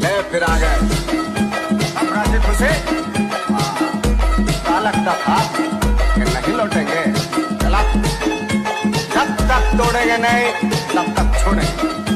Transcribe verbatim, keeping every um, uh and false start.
ले फिर आ गए हम गाजीपुर से। क्या लगता था कि नहीं लौटेंगे? चला, जब तक तोड़ेंगे नहीं तब तक छोड़ेंगे।